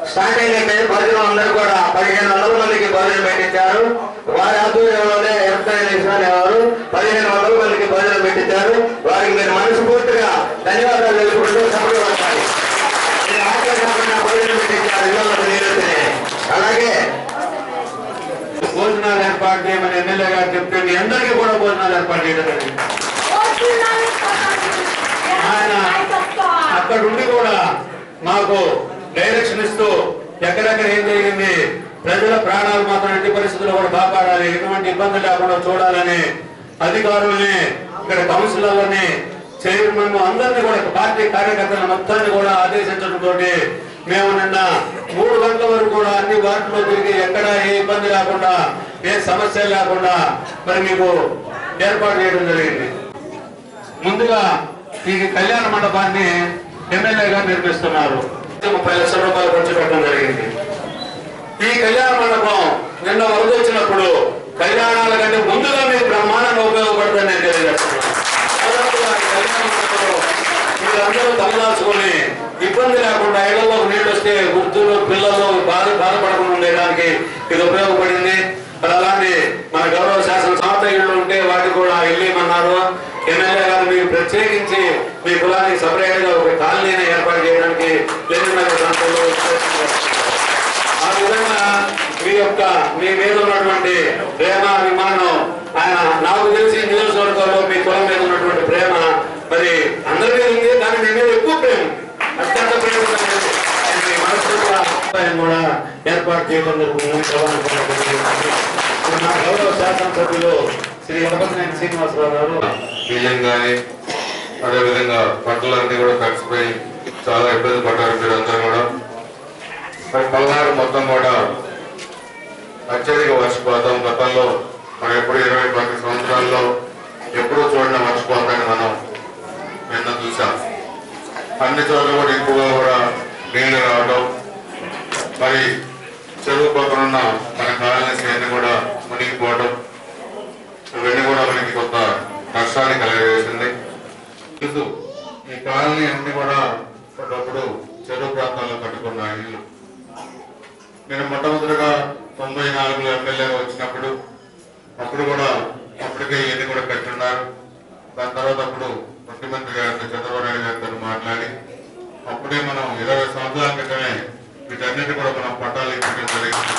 Starting అయితే భోజనం అందరూ కూడా 1500 మందికి భోజనం పెట్టించారు. వారి ఆధ్వర్యంలోనే వారు 1500 మందికి భోజనం పెట్టించారు. వారికి మీరు మనస్ఫూర్తిగా ధన్యవాదాలు తెలుసుకుంటూ సభలు పడతాయి. భోజనం పెట్టించారు ఇళ్లలో నీరుని. అలాగే భోజనాలు ఏర్పాటు చేయమని ఎమ్మెల్యే గారు చెప్తే మీ అందరికీ కూడా భోజనాలు ఏర్పాటు చేయడం జరిగింది. ఆయన అక్కడ ఉండి కూడా మాకు డైరెక్షన్ ఇస్తూ ఎక్కడెక్కడ ఏం జరిగింది, ప్రజల ప్రాణాలు మాత్రం ఎట్టి పరిస్థితుల్లో కూడా కాపాడాలి, ఎటువంటి ఇబ్బంది లేకుండా చూడాలని అధికారుల్ని, ఇక్కడ కౌన్సిలర్లని, చైర్మన్ అందరినీ కూడా పార్టీ కార్యకర్తల మొత్తాన్ని కూడా ఆదేశించడంతో మేము నిన్న 3 గంటల వరకు కూడా అన్ని వార్డులో తిరిగి ఎక్కడ ఏ ఇబ్బంది లేకుండా ఏ సమస్య లేకుండా మరి మీకు ఏర్పాటు చేయడం జరిగింది. ముందుగా ఈ కళ్యాణ మండపాన్ని ఎమ్మెల్యే గారు నిర్మిస్తున్నారు. 30 లక్షల రూపాయలు ఖర్చు పెట్టడం జరిగింది. ఈ కళ్యాణ మండపం నిన్న వరద వచ్చినప్పుడు కళ్యాణాల కంటే ముందుగా మీకు బ్రహ్మాండంగా ఉపయోగపడుతుందని నేను తెలియజేస్తున్నాను. మీరందరూ తలదాచుకొని ఇబ్బంది లేకుండా ఇళ్లలో నీళ్ళు వస్తే వృద్ధులు పిల్లలు బాధపడకుండా ఉండేదానికి ఇది ఉపయోగపడింది. అలాంటి మన గౌరవ శాసన సమాత ఇళ్ళు ఉంటే వాటికి కూడా ఇల్లేమన్నారు. ఎమ్మెల్యే గారు మీకు ప్రత్యేకించి మీ కులానికి సపరేట్ గా ఒక కాలనీని ఏర్పాటు చేయడానికి ఆ విధంగా మీ మీద ఉన్నటువంటి ప్రేమ అభిమానం ఆయన నాకు తెలిసి నియోజకవర్గంలో మీ కులం మీద ఉన్నటువంటి ప్రేమ మరి అందరి మీద ఉంది. కానీ మీ మీద ఎక్కువ ప్రేమ, అత్యంత ప్రేమ కూడా ఏర్పాటు చేయడం జరుగుతుంది. గౌరవ శాసనసభ్యులు శ్రీ వరపతినేని శ్రీనివాసరావు గారు బియ్యం కానీ అదేవిధంగా పంటలన్నీ కూడా తడిసిపోయి చాలా ఇబ్బంది పడ్డారు మీరందరూ కూడా. మరి పల్నాడు మొత్తం కూడా అత్యధిక వర్షపాతం గతంలో మనం ఎప్పుడు 20 సంవత్సరాల్లో ఎప్పుడూ చూడిన వర్షపాతాన్ని మనం నిన్న చూసాం. అన్ని చోట్ల కూడా ఎక్కువగా కూడా నీళ్లు రావడం, మరి చెరువు పక్కన ఉన్న మన కాలనీస్ అన్ని కూడా మునిగిపోవడం, ఇవన్నీ కూడా మనకి కొంత నష్టాన్ని కలిగజేసింది. ఈ కాలనీ అన్ని కూడా ఒకప్పుడు చెరువు ప్రాంతాల్లో కట్టుకున్న ఇల్లు. నేను మొట్టమొదటిగా 94లో ఎమ్మెల్యేగా వచ్చినప్పుడు అప్పుడు కూడా అప్పటికే ఇవన్నీ కూడా కట్టున్నారు. దాని తర్వాత అప్పుడు ముఖ్యమంత్రి గారితో చంద్రబాబు నాయుడు గారితో మాట్లాడి అప్పుడే మనం 20 సంవత్సరాల క్రితమే వీటన్నిటి కూడా మనం పట్టాలు ఇవ్వడం జరిగింది.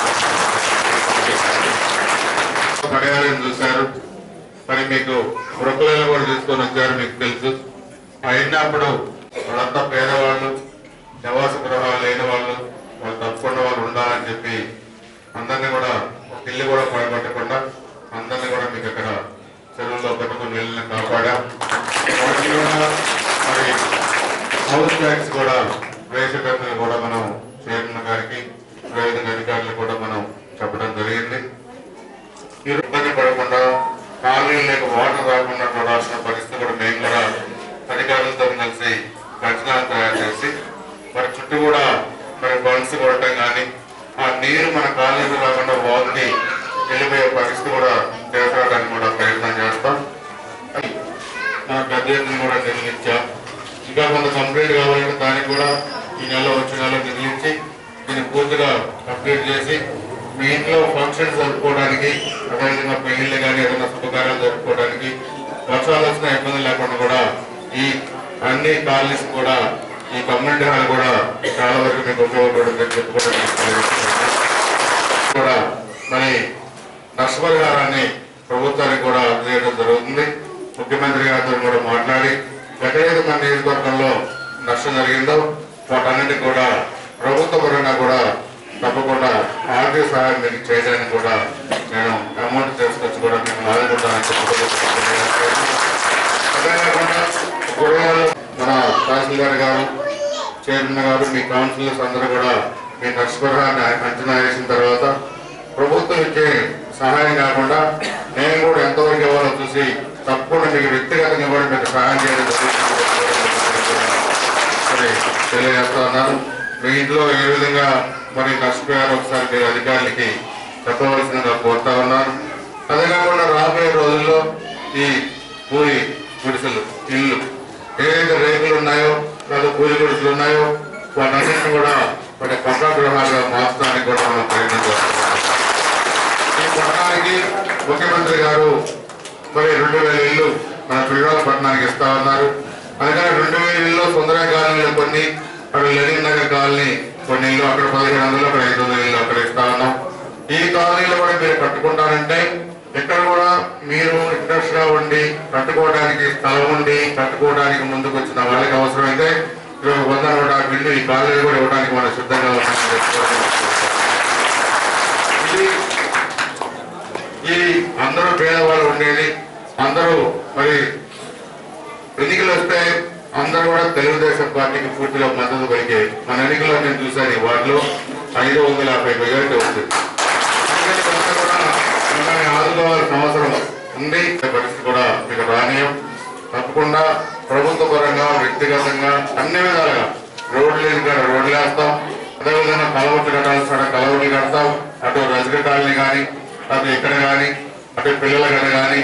పర్యావరణం చూశారు, మరి మీకు వృక్కులను కూడా తీసుకొని వచ్చారు. మీకు తెలుసు అయినప్పుడు వాళ్ళంతా పేదవాళ్ళు, నివాస గృహాలు లేని వాళ్ళు తప్పకుండా వాళ్ళు ఉండాలని చెప్పి అందరినీ కూడా ఒక ఇల్లు కూడా పడగొట్టకుండా అందరినీ కూడా మీకు అక్కడ చెరువుల్లో కట్టుకుని నీళ్ళని కాపాడాం. మరి హౌస్ ట్యాక్స్ కూడా వేసేటప్పుడు కూడా మనం చైర్మన్ గారికి అదేవిధంగా అధికారులు కూడా మనం చెప్పడం జరిగింది. ఇబ్బంది పడకుండా కాలనీలకు వాటర్ రాకుండా చూడాల్సిన పరిస్థితి కూడా మేము కూడా అధికారులతో కలిసి రచనలు తయారు చేసి మరి చుట్టూ కూడా మరి బండ్స్ కొట్టడం కానీ ఆ నీరు మన కాలనీలు రాకుండా వాగుని వెళ్ళిపోయే పరిస్థితి కూడా చేపట్టడానికి కూడా ప్రయత్నం చేస్తాం. మన గద్దెని కూడా నిర్మించాం. ఇంకా కొంత కంప్లీట్ కావాలంటే దానికి కూడా ఈ నెల వచ్చే నెల నిర్మించి దీన్ని పూర్తిగా కంప్లీట్ చేసి మీ ఇంట్లో ఫంక్షన్స్ జరుపుకోవడానికి, అదేవిధంగా పెళ్లిళ్ళు కానీ ఏదైనా శుభకార్యాలు జరుపుకోవడానికి వర్షాలు వచ్చిన ఇబ్బంది లేకుండా కూడా ఈ అన్ని కాలనీస్ కూడా ఈ కమ్యూనిటీ హాల్ కూడా చాలా వరకు మీకు ఉపయోగపడుతుందని చెప్పుకోవడం కూడా మరి నష్టపరిహారాన్ని ప్రభుత్వానికి కూడా అందజేయడం జరుగుతుంది. ముఖ్యమంత్రి గారితో కూడా మాట్లాడి ఎక్కడైతే మన నియోజకవర్గంలో నష్టం జరిగిందో వాటన్నిటి కూడా ప్రభుత్వ పరంగా కూడా తప్పకుండా ఆర్థిక సహాయం మీకు చేయడానికి కూడా నేను అమౌంట్ తీసుకొచ్చి కూడా మేము ఆదుకుంటానని చెప్పుకోవాలి. మన తహసీల్దార్ గారు, చైర్మన్ గారు, మీ కౌన్సిలర్స్ అందరూ కూడా మీ నష్టపరిహారాన్ని అంచనా వేసిన తర్వాత ప్రభుత్వం ఇచ్చే సహాయం కాకుండా నేను కూడా ఎంతవరకు ఇవ్వాలో చూసి తప్పకుండా మీకు వ్యక్తిగతంగా కూడా మీకు సహాయం చేయడం తెలియజేస్తా ఉన్నాను. మీ ఇంట్లో ఏ విధంగా మరి నష్టపోయారో ఒకసారి మీరు అధికారులకి చెప్పవలసిందిగా కోరుతా ఉన్నాను. అదే కాకుండా రాబోయే రోజుల్లో ఈ పూరి గుడిసెలు ఇల్లు ఏదైతే రేకులు ఉన్నాయో లేదా పూరి గుడిసెలు ఉన్నాయో వాటన్నింటినీ కూడా వాటి పక్కా గృహాలుగా మార్చడానికి కూడా మనం ప్రయత్నం చేస్తున్నాం. ఈ పట్టణానికి ముఖ్యమంత్రి గారు మరి 2000 ఇళ్ళు మన పిల్లల పట్టణానికి ఇస్తా ఉన్నారు. అందుకని 2000 ఇళ్ళు సుందర కాలనీలో కొన్ని, అక్కడ లెనిన్ నగర్ కాలనీ కొన్ని ఇల్లు, అక్కడ 1500, అక్కడ 500 ఇల్లు అక్కడ ఇస్తా ఉన్నాం. ఈ కాలనీలో కూడా మీరు కట్టుకుంటారంటే ఇక్కడ కూడా మీరు ఇంట్రెస్ట్ గా ఉండి కట్టుకోవడానికి స్థలం ఉండి కట్టుకోవడానికి ముందుకు వచ్చిన వాళ్ళకి అవసరమైతే 100-150 ఇల్లు ఈ కాలనీ కూడా ఇవ్వడానికి మనం సిద్ధంగా ఉన్నాం. ఈ అందరూ పేదవాళ్ళు ఉండేది, అందరూ మరి ఎన్నికలు వస్తే అందరూ కూడా తెలుగుదేశం పార్టీకి పూర్తిగా మద్దతు పలికేది. మన ఎన్నికల్లో నేను చూశాను, వాటిలో 550 మెజారిటీ వస్తుంది. మిమ్మల్ని ఆదుకోవాల్సిన అవసరం ఉంది. పరిస్థితి కూడా మీకు రానీయం. తప్పకుండా ప్రభుత్వ పరంగా వ్యక్తిగతంగా అన్ని విధాలుగా రోడ్లు రోడ్లు వేస్తాం. అదేవిధంగా కలవట్లు కట్టాల్సిన కలవట్లు కడతాం. అటు రజక కాలనీ కానీ, అటు ఇక్కడ కానీ, అటు పిల్లల గడ కానీ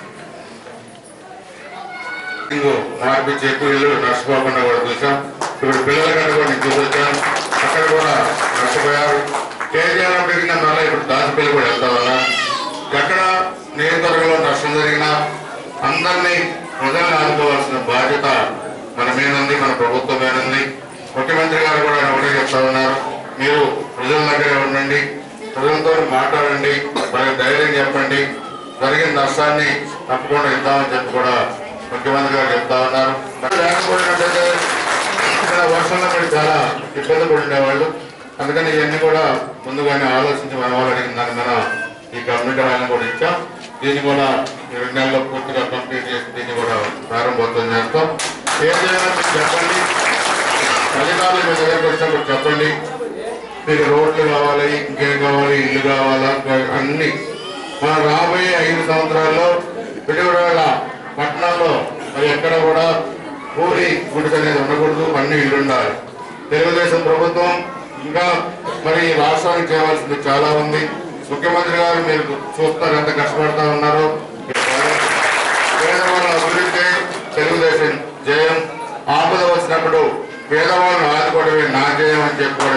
మార్పించి ఎక్కువ ఇల్లు నష్టపోకుండా కూడా చూసాం. ఇప్పుడు పిల్లల గడ కూడా నేను చూసొచ్చాను, అక్కడ కూడా నష్టపోయారు. కేజీఆర్ పెరిగిన వల్ల ఇప్పుడు దాచిపల్లి కూడా వెళ్తా ఉన్నా. ఎక్కడ నియోజకవర్గంలో నష్టం జరిగినా అందరినీ ప్రజల్ని ఆదుకోవాల్సిన బాధ్యత మన మీద ఉంది, మన ప్రభుత్వం మీద ఉంది. ముఖ్యమంత్రి గారు కూడా ఒకటే చెప్తా ఉన్నారు, మీరు ప్రజల దగ్గర ఉండండి, ప్రజలతో మాట్లాడండి, వాళ్ళకి ధైర్యం చెప్పండి, జరిగిన నష్టాన్ని తప్పకుండా ఇద్దామని చెప్పి కూడా ముఖ్యమంత్రి గారు చెప్తా ఉన్నారు. లేకపోయినట్టయితే ఇక్కడ వర్షంలో మీరు చాలా ఇబ్బంది పడినవాళ్ళు. అందుకని ఇవన్నీ కూడా ముందుగానే ఆలోచించి మన వాళ్ళు అడిగిన దాని మీద ఈ కమ్యూనిటీ హాల్ని కూడా ఇచ్చాం. దీన్ని కూడా 2 నెలల్లో పూర్తిగా కంప్లీట్ చేసి దీన్ని కూడా ప్రారంభోత్సవం చేస్తాం. ఏదైనా మీరు చెప్పండి, ఫలితాలు మీ దగ్గరకు వచ్చినప్పుడు చెప్పండి. మీకు రోడ్లు కావాలి, ఇంకేం కావాలి, ఇల్లు కావాలా, అన్ని మన రాబోయే 5 సంవత్సరాల్లో పిడుగురాళ్ళ పట్టణంలో మరి ఎక్కడ కూడా ఊరి గుడిసె అనేది ఉండకూడదు, అన్ని ఇల్లు ఉండాలి. తెలుగుదేశం ప్రభుత్వం ఇంకా మరి రాష్ట్రానికి చేయవలసింది చాలా ఉంది. ముఖ్యమంత్రి గారు మీరు చూస్తారు ఎంత కష్టపడతా ఉన్నారో. పేదవాళ్ళ అభివృద్ధి తెలుగుదేశం జయం. ఆపద వచ్చినప్పుడు పేదవాళ్ళను ఆదుకోవడమే నా జయం అని చెప్పుకోవడం.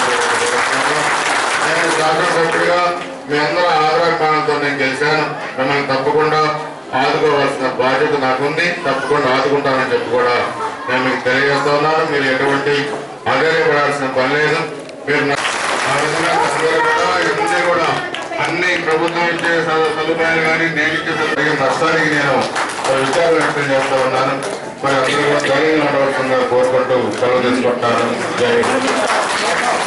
నేను శాసనసభ్యుడిగా మీ అందరూ ఆదరాభిమానంతో నేను గెలిచాను. మిమ్మల్ని తప్పకుండా ఆదుకోవాల్సిన బాధ్యత నాకుంది, తప్పకుండా ఆదుకుంటానని చెప్పి కూడా నేను మీకు తెలియజేస్తా ఉన్నాను. మీరు ఎటువంటి ఆధారపడాల్సిన పని లేదు. మీరు ఆ విధంగా కూడా అన్ని ప్రభుత్వం ఇచ్చే సదుపాయాలు కానీ నేను ఇచ్చే నష్టానికి నేను విచారం వ్యక్తం చేస్తా ఉన్నాను. మరి అందరూ కూడా ధైర్యంగా ఉండవలసిందిగా కోరుకుంటూ సెలవు తీసుకుంటాను. జై హింద్.